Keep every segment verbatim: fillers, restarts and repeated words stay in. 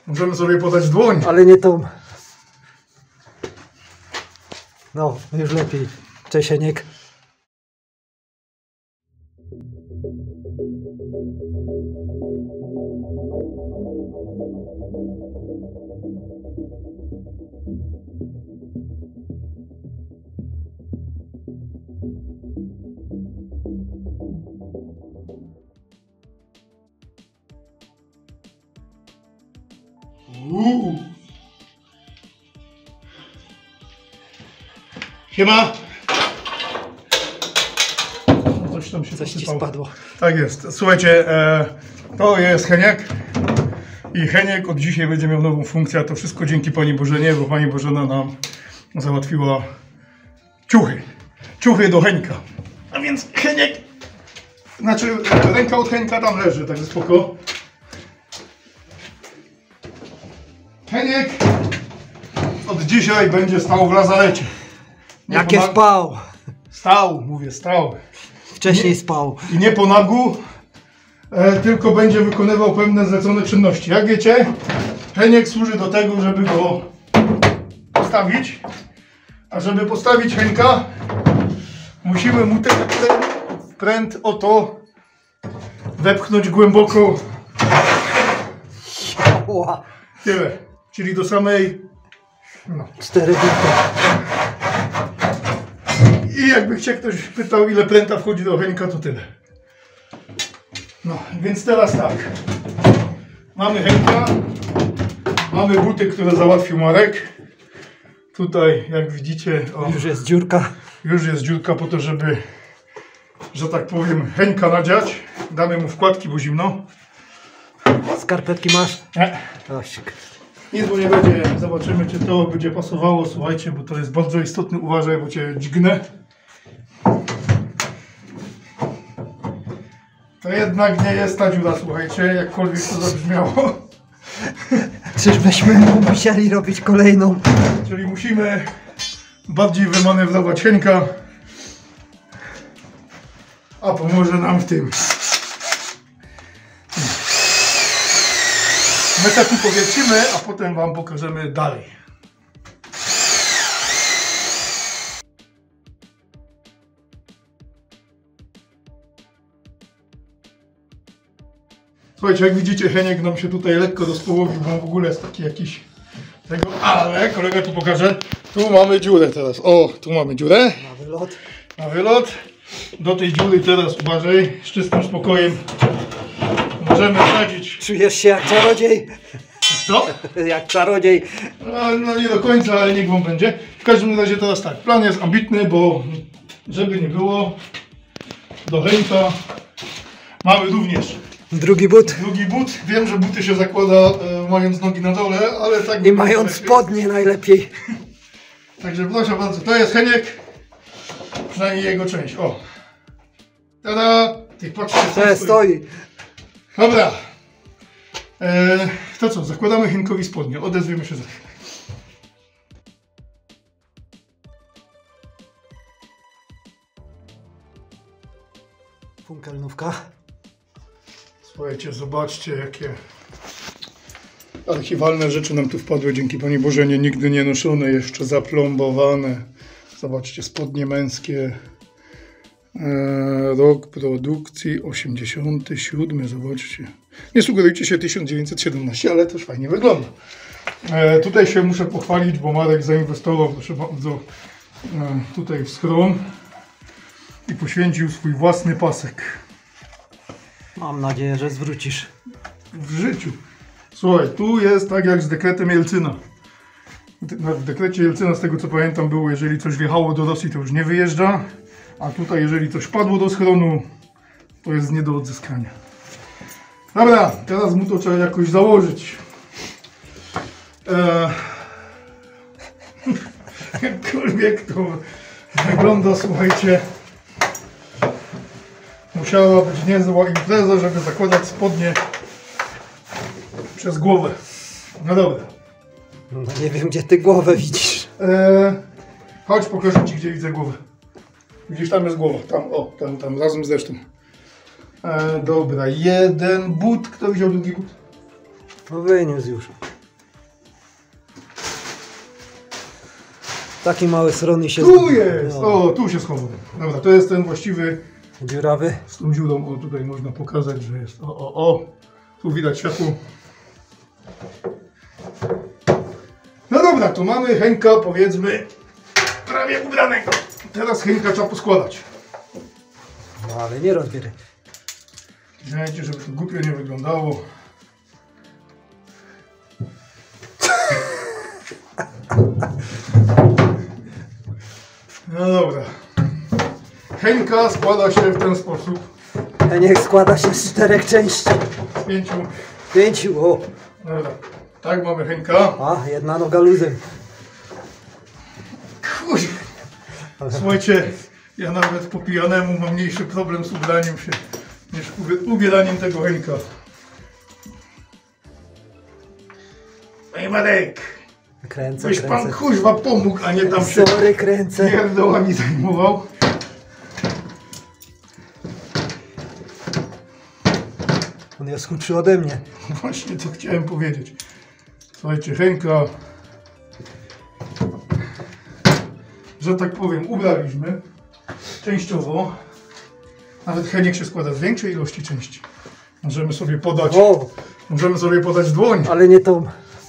Możemy sobie podać dłoń. Ale nie tą. No, już lepiej. Cześć, Heniek. Uuu. Siema. Coś tam się Coś ci posypało. spadło. Tak jest. Słuchajcie, e, to jest Heniek. I Heniek od dzisiaj będzie miał nową funkcję, a to wszystko dzięki Pani Bożenie, bo Pani Bożena nam załatwiła ciuchy. Ciuchy do Henka. A więc Heniek, znaczy ręka od Henka tam leży, także spoko. Heniek od dzisiaj będzie stał w lazarecie. Nie Jakie po na... spał? Stał, mówię, stał. Wcześniej Nie... spał. I nie po nagu, e, tylko będzie wykonywał pewne zlecone czynności. Jak wiecie, Heniek służy do tego, żeby go postawić. A żeby postawić Henka, musimy mu ten pręt oto wepchnąć głęboko. Ła. Tyle. Czyli do samej... No. Cztery buty. I jakby cię ktoś pytał, ile pręta wchodzi do Henka, to tyle. No, więc teraz tak. Mamy Henka. Mamy buty, które załatwił Marek. Tutaj, jak widzicie, o, Już jest dziurka. już jest dziurka po to, żeby, że tak powiem, Henka nadziać. Damy mu wkładki, bo zimno. Skarpetki masz? Nie. Osik. Nic mu nie będzie. Zobaczymy, czy to będzie pasowało. Słuchajcie, bo to jest bardzo istotny. Uważaj, bo cię dźgnę. To jednak nie jest ta dziura, słuchajcie, jakkolwiek to zabrzmiało. Czyżbyśmy musieli robić kolejną? Czyli musimy bardziej wymanewrować Henka. A pomoże nam w tym. My tak tu powiercimy, a potem wam pokażemy dalej. Słuchajcie, jak widzicie, Heniek nam się tutaj lekko rozpołowił, bo on w ogóle jest taki jakiś tego, ale kolega tu pokaże. Tu mamy dziurę teraz. O, tu mamy dziurę. Na wylot. Na wylot. Do tej dziury teraz uważaj, z czystym spokojem możemy wsadzić. Czujesz się jak czarodziej? Co? Jak czarodziej. No, no nie do końca, ale niech wam będzie. W każdym razie teraz tak, plan jest ambitny, bo żeby nie było, do Henka mamy również Drugi but. drugi but. Wiem, że buty się zakłada e, mając nogi na dole, ale tak... I mając spodnie najlepiej. Także proszę bardzo, to jest Heniek. Przynajmniej jego część. O! Tada! Ty patrzcie, co To stoi. Dobra. E, to co, zakładamy Henkowi spodnie. Odezwiemy się za chwilę. Funkelnówka. Słuchajcie, zobaczcie, jakie archiwalne rzeczy nam tu wpadły dzięki Pani Bożenie. Nigdy nie noszone, jeszcze zaplombowane. Zobaczcie, spodnie męskie. E, rok produkcji osiemdziesiąty siódmy, zobaczcie. Nie sugerujcie się tysiąc dziewięćset siedemnaście, ale też fajnie wygląda. E, tutaj się muszę pochwalić, bo Marek zainwestował, proszę bardzo, e, tutaj w schron i poświęcił swój własny pasek. Mam nadzieję, że zwrócisz. W życiu. Słuchaj, tu jest tak jak z dekretem Jelcyna. W dekrecie Jelcyna, z tego co pamiętam, było, jeżeli coś wjechało do Rosji, to już nie wyjeżdża. A tutaj, jeżeli coś padło do schronu, to jest nie do odzyskania. Dobra, teraz mu to trzeba jakoś założyć. Eee... Jakkolwiek to wygląda, słuchajcie, musiała być niezła impreza, żeby zakładać spodnie przez głowę. No dobra. No nie wiem, gdzie ty głowę widzisz. Eee... Chodź, pokażę ci, gdzie widzę głowę. Gdzieś tam jest głowa, tam, o, tam, tam, razem z resztą. E, dobra, jeden but. Kto wziął drugi but? No wyniósł już. Taki mały strony się... Tu jest! No. O, tu się schował. Dobra, to jest ten właściwy Dziurawy. z tą dziurą. O, tutaj można pokazać, że jest. O, o, o. Tu widać światło. No dobra, tu mamy Henka, powiedzmy, prawie ubranego. Teraz Henka trzeba poskładać. No ale nie rozbieraj. Wiecie, żeby to głupio nie wyglądało. No dobra. Henka składa się w ten sposób. A niech składa się z czterech części. Z pięciu. Pięciu, o. Dobra. Tak, mamy Henka. A, jedna noga luzem. Kuźwa. Słuchajcie, ja nawet po pijanemu mam mniejszy problem z ubraniem się niż ubieraniem tego Henka. Panie Marek, Kręcę, byś pan kręcę. kuźwa pomógł, a nie tam się Sorry, kręcę. pierdołami zajmował. On jest chudszy ode mnie. Właśnie to chciałem powiedzieć. Słuchajcie, Henka, że tak powiem, ubraliśmy częściowo. Nawet Heniek się składa z większej ilości części. Możemy sobie podać, O, możemy sobie podać dłoń. ale nie tą.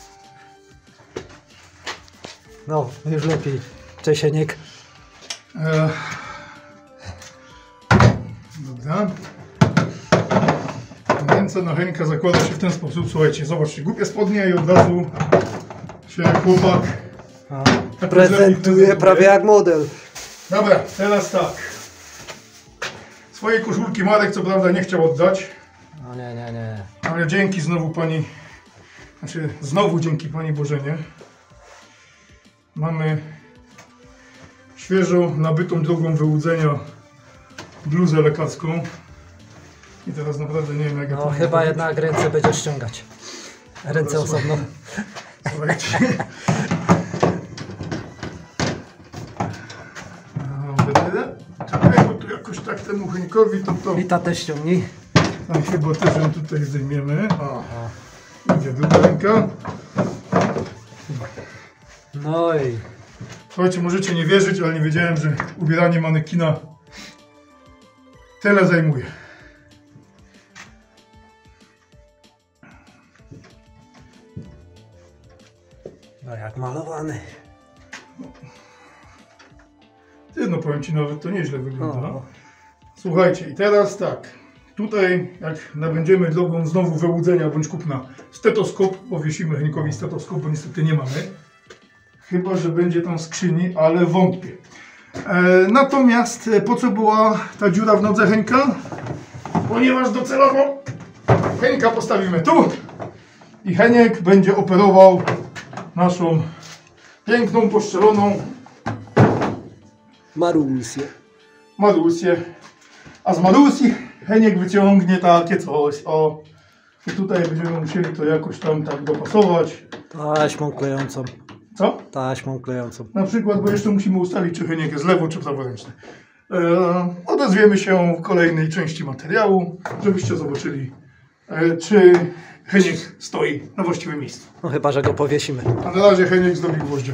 No, już lepiej. Cześć, Heniek. E, dobra. Ręce na Henka zakłada się w ten sposób. Słuchajcie, zobaczcie, głupie spodnie i od razu się chłopak A, prezentuje prawie jak model. Dobra, teraz tak. Swojej koszulki Marek co prawda nie chciał oddać, No nie, nie, nie. ale dzięki znowu pani, znaczy znowu dzięki pani Bożenie mamy świeżo nabytą drogą wyłudzenia bluzę lekarską. I teraz naprawdę nie wiem jak ja No to chyba zrobić. jednak ręce będzie ściągać. Ręce Dobra, osobno. Słuchajcie. Dobra, czekaj, bo tu jakoś tak temu Henkowi to to... I ta też ściągnij. Tam chyba też ją tutaj zdejmiemy. O, idzie druga ręka. No i Słuchajcie, możecie nie wierzyć, ale nie wiedziałem, że ubieranie manekina tyle zajmuje. no jak malowany. Ty, no powiem ci, nawet to nieźle wygląda. O. Słuchajcie, i teraz tak. Tutaj, jak nabędziemy drogą znowu wyłudzenia bądź kupna stetoskop, powiesimy Henkowi stetoskop, bo niestety nie mamy. Chyba że będzie tam w skrzyni, ale wątpię. E, natomiast e, po co była ta dziura w nodze Henka? Ponieważ docelowo Henka postawimy tu i Heniek będzie operował naszą piękną, poszczeloną Marusję. Marusję. A z Marusji Heniek wyciągnie takie coś. O, i tutaj będziemy musieli to jakoś tam tak dopasować. Taśmą klejącą. Co? Taśmą klejącą. Na przykład, bo jeszcze musimy ustalić, czy Heniek jest lewo, czy praworęczny. E, odezwiemy się w kolejnej części materiału, żebyście zobaczyli, e, czy Heniek stoi na właściwym miejscu. No chyba, że go powiesimy. A na razie Heniek zdobi gwoździa.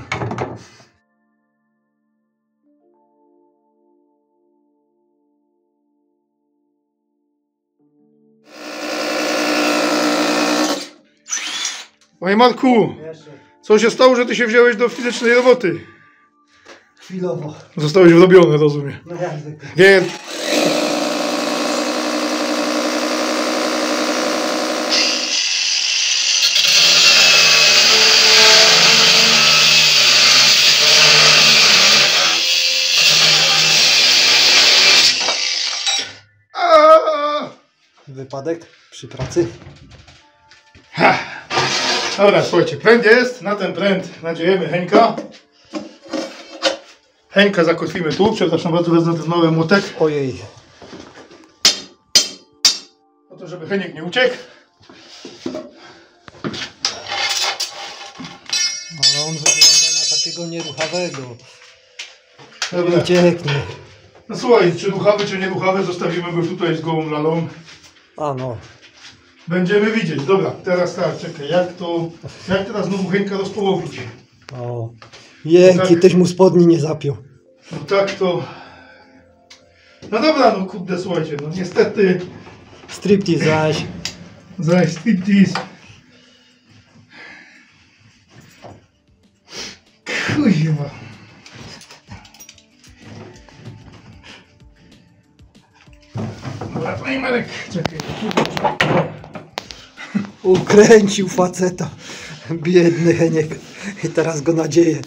Panie Marku, co się stało, że ty się wziąłeś do fizycznej roboty? Chwilowo. Zostałeś wrobiony, rozumiem. No jak zwykle. Nie. A! Wypadek przy pracy. Ha. Dobra, słuchajcie, pręt jest. Na ten pręt nadziejemy Henka. Henka zakotwimy tu. Przepraszam bardzo, wezmę ten mały młotek. Ojej. Po to, żeby Heniek nie uciekł. Ale on wygląda na takiego nieruchawego. Dobra. Ucieknie. No słuchaj, czy ruchawy, czy nie ruchawy, zostawimy go tutaj z gołą lalą. A no. Będziemy widzieć. Dobra, teraz tak, czekaj, jak to, jak teraz znowu Henka rozpołowić? O. Jęki, tak, tyś mu spodni nie zapiął. no tak to... No dobra, no kurde, słuchajcie, no niestety... Striptease zaś. Zaś striptease. Kurwa. Dobra, panie Marek, czekaj. Ukręcił faceta. Biedny Heniek. I teraz go nadzieje.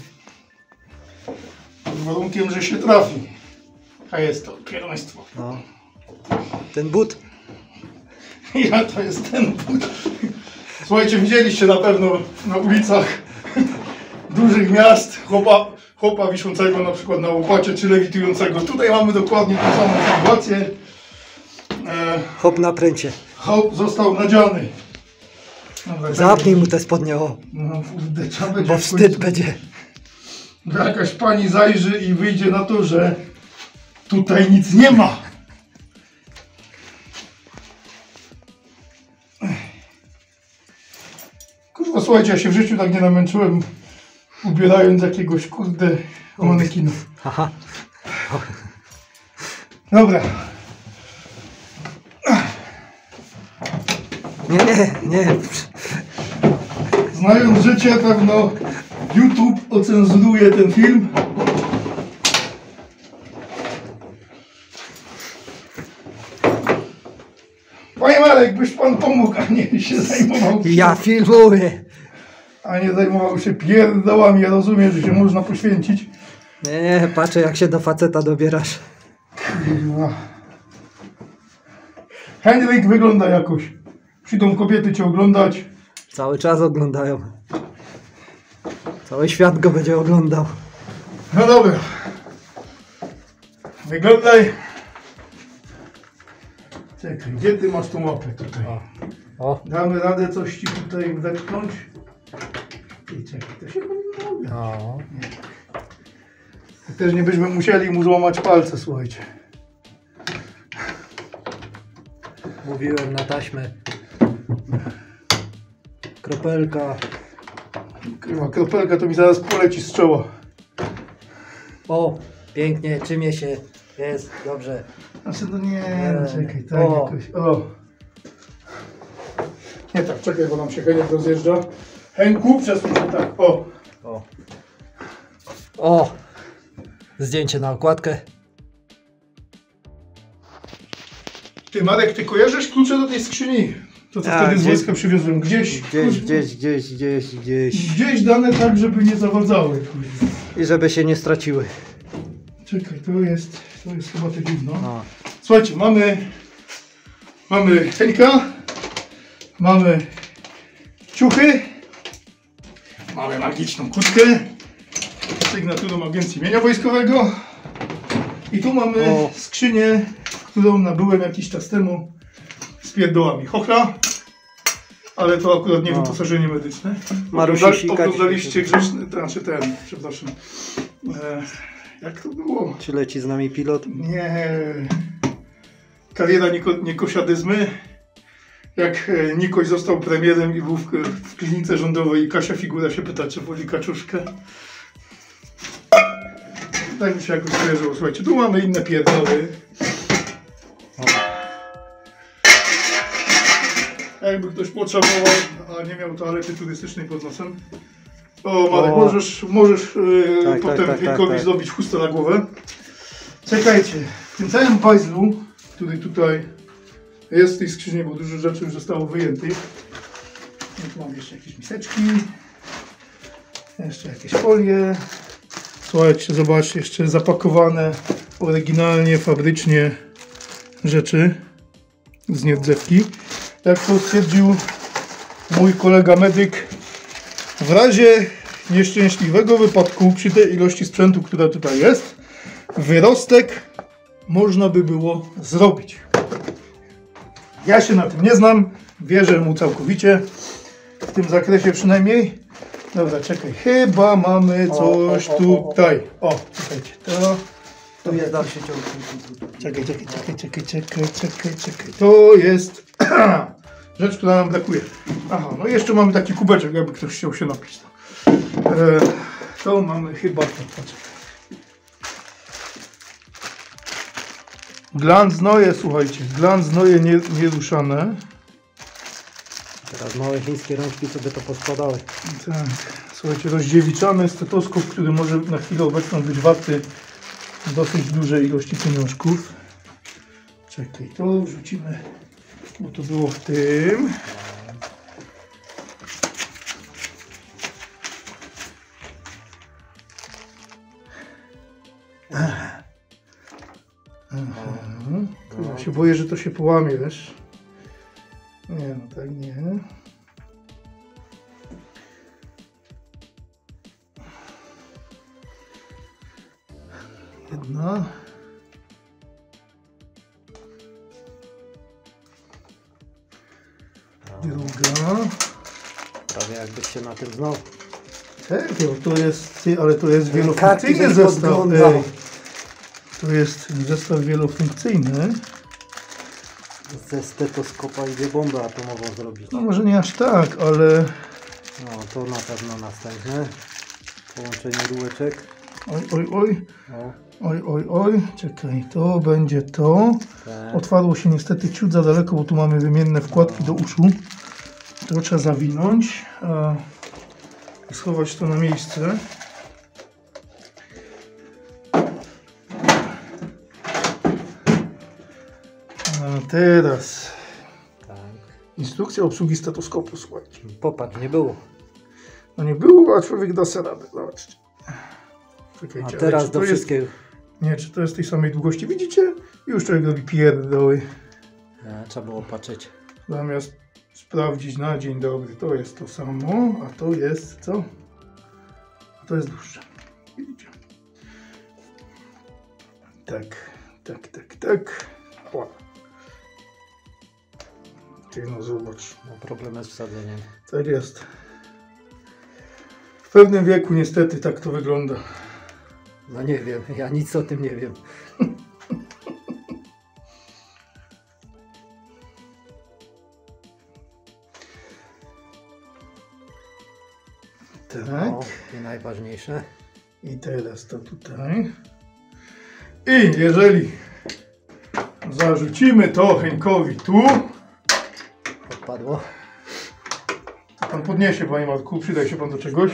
Z warunkiem, że się trafi. A jest to kierownictwo. No. Ten but. Ja to jest ten but. Słuchajcie, widzieliście na pewno na ulicach dużych miast chłopa, chłopa wiszącego na przykład na łopacie czy lewitującego. Tutaj mamy dokładnie tą samą sytuację. E, Hop na pręcie. Hop został nadziany. Dobra, Zapnij mu te spodnie, o. no, kurde, trzeba będzie Bo w wstyd końcu- będzie. Bo jakaś pani zajrzy i wyjdzie na to, że tutaj nic nie ma. Kurwa, słuchajcie, ja się w życiu tak nie namęczyłem, ubierając jakiegoś, kurde, manekinów. Aha. Dobra. Nie, nie, nie. Znając życie, pewno YouTube ocenzuruje ten film. Panie Marek, byś pan pomógł, a nie się zajmował. Ja filmuję. A nie zajmował się pierdołami. Ja rozumiem, że się można poświęcić. Nie, nie, patrzę jak się do faceta dobierasz. Kurwa. Henryk wygląda jakoś. Przyjdą kobiety cię oglądać. Cały czas oglądają. Cały świat go będzie oglądał. No dobra. Wyglądaj. Czekaj, gdzie ty masz tą łapę tutaj? O. Damy radę coś ci tutaj wepchnąć? I czekaj, to się powinno udać. No. Też nie byśmy musieli mu złamać palce, słuchajcie. Mówiłem na taśmę. Kropelka. Kurwa, kropelka to mi zaraz poleci z czoła. O, pięknie, czymie się. Jest, dobrze. Znaczy, no nie, no czekaj, tak O. jakoś, o. Nie tak, czekaj, bo nam się Heniek rozjeżdża. Henku, przesuń się tak, o. O. O. Zdjęcie na okładkę. Ty Marek, ty kojarzysz klucze do tej skrzyni? To co A, wtedy z gdzieś- wojska przywiozłem. Gdzieś, Gdzieś, kurwa, gdzieś, gdzieś, gdzieś, gdzieś. gdzieś dane tak, żeby nie zawadzały. Kurwa. I żeby się nie straciły. Czekaj, to jest, to jest chyba te gówno. No. Słuchajcie, mamy, mamy Henka, mamy ciuchy, mamy magiczną kurtkę z sygnaturą Agencji Mienia Wojskowego i tu mamy O. skrzynię, którą nabyłem jakiś czas temu z pierdołami chochla, ale to akurat nie O. wyposażenie medyczne. Marusi Ogląda- sikać. Oglądaliście grzeczny, to znaczy ten, przepraszam, e, jak to było? Czy leci z nami pilot? Nie. Kariera Niko, Nikosiadyzmy. Jak e, Nikoś został premierem i był w, w klinice rządowej i Kasia Figura się pyta, czy woli kaczuszkę. Tak mi się jakoś skojarzyło. Słuchajcie, tu mamy inne pierdoły. Jakby ktoś potrzebował, a nie miał toalety turystycznej pod nosem. O, Marek, O. możesz, możesz e, Tak, potem tak, tak, Wilkowi tak, tak. zrobić chustę na głowę. Czekajcie, w tym całym bajzlu, który tutaj jest w tej skrzyni, bo dużo rzeczy już zostało wyjętych. No tu mam jeszcze jakieś miseczki, jeszcze jakieś folie. Słuchajcie, zobaczcie, jeszcze zapakowane oryginalnie, fabrycznie rzeczy z nierdзewki. Jak to stwierdził mój kolega medyk, w razie nieszczęśliwego wypadku przy tej ilości sprzętu, która tutaj jest, wyrostek można by było zrobić. Ja się na tym nie znam, wierzę mu całkowicie, w tym zakresie przynajmniej. Dobra, czekaj, chyba mamy coś O, o, o, o, o. tutaj. O, czekajcie, to... Tu jest dalszy ciąg. Czekaj, czekaj, czekaj, czekaj, czekaj, czekaj, czekaj. To jest rzecz, która nam brakuje. Aha, no i jeszcze mamy taki kubeczek, jakby ktoś chciał się napić. E, to mamy chyba to. Patrz. Glan znoje, słuchajcie, glan znoje nie, nieruszane. Teraz małe chińskie rączki sobie to poskładały. Tak, słuchajcie, rozdziewiczamy stetoskop, który może na chwilę obecną być warty dosyć dużej ilości pieniążków. Czekaj, to wrzucimy, bo to było w tym. Aha. Ja się boję, że to się połamie, wiesz? Nie, no tak nie. Jedna. Druga. Prawie jakbyś się na tym znał. Tak, to jest, ale to jest wielofunkcyjny Karty zestaw. ej. To jest zestaw wielofunkcyjny. Ze stetoskopa idzie bombę atomową zrobić. No może nie aż tak, ale... No to na pewno następne. Połączenie rureczek. Oj, oj, oj. O. Oj, oj, oj. Czekaj, to będzie to. Tak. Otwarło się niestety ciut za daleko, bo tu mamy wymienne wkładki do uszu. To trzeba zawinąć. A schować to na miejsce. A teraz Tak. instrukcja obsługi stetoskopu, słuchajcie. Popatrz, nie było. No nie było, a człowiek da sobie radę. Zobaczcie. Czekajcie, A ale teraz czy do to jest, wszystkiego. nie, czy to jest tej samej długości? Widzicie? Już człowiek robi pierdoły. Ja, trzeba było patrzeć. Zamiast sprawdzić na dzień dobry, to jest to samo, a to jest co? A to jest dłuższe. Widzicie? Tak, tak, tak, tak. Ła. Ty no zobacz. No, problem jest z wsadzeniem. Tak jest. W pewnym wieku niestety tak to wygląda. No nie wiem, ja nic o tym nie wiem. Tak. No, i najważniejsze. I teraz to tutaj. I jeżeli zarzucimy to Henkowi tu, Odpadło. to pan podniesie, panie Marku, przydaj się pan do czegoś.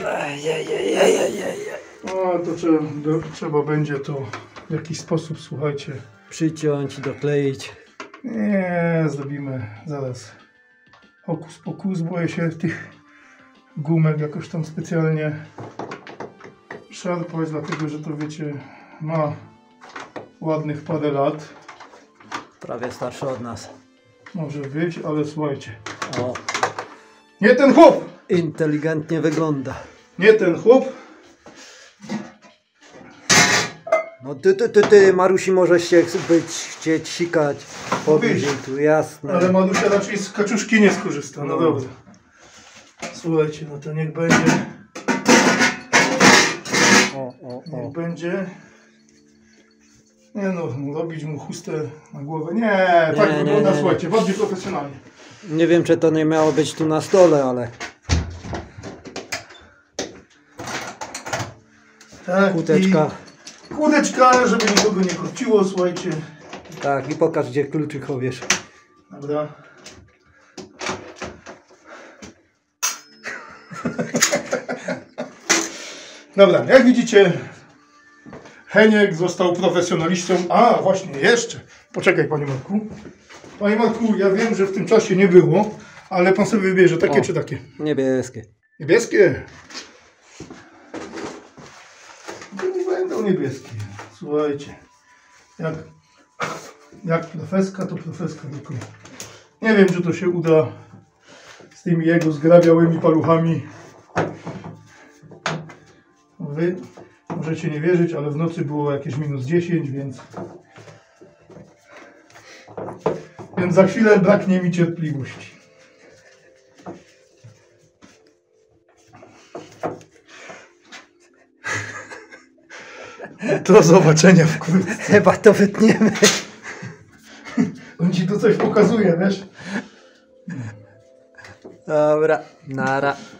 No to trzeba, do, trzeba będzie to w jakiś sposób, słuchajcie. Przyciąć, dokleić. Nie, zrobimy zaraz hokus pokus, boję się tych gumek jakoś tam specjalnie szarpać, dlatego że to wiecie, ma ładnych parę lat. Prawie starszy od nas. Może być, ale słuchajcie. O, Nie ten chłop! inteligentnie wygląda. Nie ten chłop! No ty, ty, ty, ty, Marusi może się być, chcieć sikać. Podnieś jej tu, jasne. Ale Madusia raczej z kaczuszki nie skorzysta, no, No. dobra. Słuchajcie, no to niech będzie, O, o, niech o. będzie. Nie no, robić mu chustę na głowę. Nie, tak Nie, nie, wygląda, nie, nie. słuchajcie, bardziej profesjonalnie. Nie wiem, czy to nie miało być tu na stole, ale Tak, kłódeczka. i kłódeczka, żeby nikogo nie korciło, słuchajcie. Tak, i pokaż, gdzie kluczyk chowiesz. Dobra. Dobra, jak widzicie, Heniek został profesjonalistą. A, właśnie, jeszcze. Poczekaj, panie Marku. Panie Marku, ja wiem, że w tym czasie nie było, ale pan sobie wybierze takie O. czy takie? Niebieskie. Niebieskie? To nie będą niebieskie. Słuchajcie, jak, jak profeska, to profeska tylko. Nie wiem, czy to się uda z tymi jego zgrabiałymi paluchami. Wy możecie nie wierzyć, ale w nocy było jakieś minus dziesięć, więc... Więc za chwilę braknie mi cierpliwości. Do zobaczenia wkrótce. Chyba to wytniemy. On ci tu coś pokazuje, wiesz? Dobra, nara.